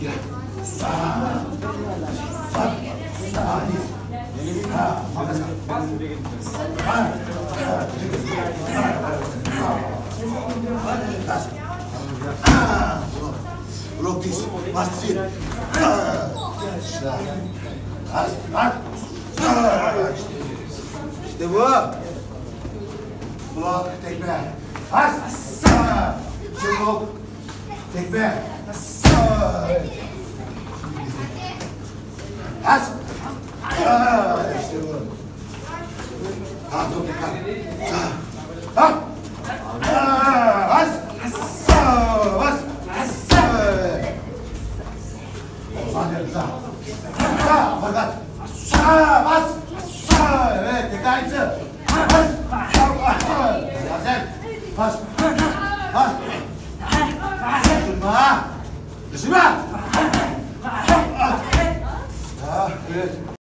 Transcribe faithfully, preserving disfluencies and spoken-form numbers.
Gel. Sağ. Sağ. Sağ. Ha, makasa. Ha. Ha. Blok diz. Bastır. Az, az. İşte bu. Blok, tekme. Az. Çabuk. Tekme. Az. İşte bu. Ha, dur, tekme. Ha. Az. Az. Hadi, güzel. Ha, fakat. Ha, bas. Ha, evet, tekrar aynısı. Bas. Yazen. Bas. Bas. Düşürme. Düşürme. Ah, evet.